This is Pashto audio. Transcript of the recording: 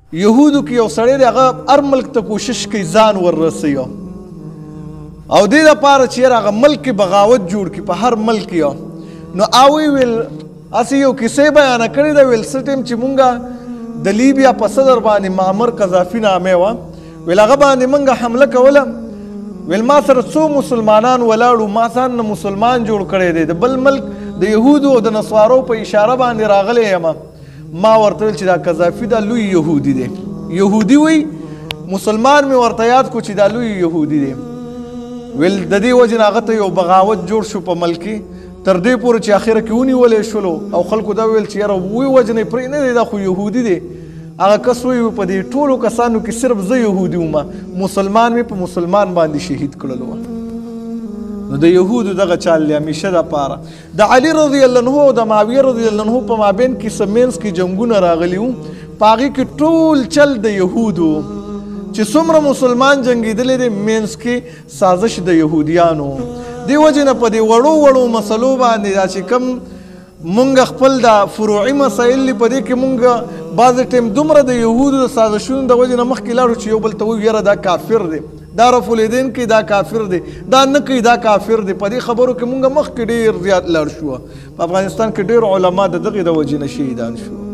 یهودو کې یو سړی دی هغه هر ملک ته کوشش کوي ځان وررسوي او دې دپاره چې یاره هغه ملک کې بغاوت جوړ کړي په هر ملک کې نو هغوی ویل هسې یو کیسې بیانه کړې ده ویل څه ټایم چې مونږ د لیبیا په صدر باندې معمر قذافي نامې وه ویل هغه باندې مونږ حمله کوله ویل ما سره څو مسلمانان ولاړو ما ځان نه مسلمان جوړ کړی دی د بل ملک د یهودو او د نصوارو په اشاره باندې راغلی یم ما ورته ویل چې دا قذافي دا لوی یهودي دی یهودي وی مسلمان مې ورته یاد کو چې دا لوی یهودي دی ویل د دې وجې نه هغه ته یو بغاوت جوړ شو په ملک کې تر دې پورې چې اخره کې ونیولې شولو او خلکو دا ویل چې یاره وی وجنې پرې نه دی دا خو یهودي دی هغه کس وی په دې ټولو کسانو کې صرف زه یهودي وم مسلمان مې په مسلمان باندې شهید کړلو نو د یهودو دغه چال دی همیشه دپاره د علي رضی الله عنه او د معاویه رضی الله عنه په مابین کې څه منځ کې جنګونه راغلي وو په هغې کې ټول چل د یهودو چې څومره مسلمان جنګېدلی دی منځ کې سازش د یهودیانو دې وجې نه په دې وړو وړو مسلو باندې دا چې کوم مونږ خپل دا فروعي مسایل دي په دې کې مونږ بعضې ټایم دومره د یهودو د سازشونو د وجې نه مخکې لاړو چې یو بل ته وایو یاره دا کافر دی دا رفع الیدین کوي دا کافر دی دا نه کوي دا کافر دی په دې خبرو کې مونږ مخکې ډېر زیات لاړ شو په افغانستان کې ډېر علما د دغې د وجې نه شهیدان شو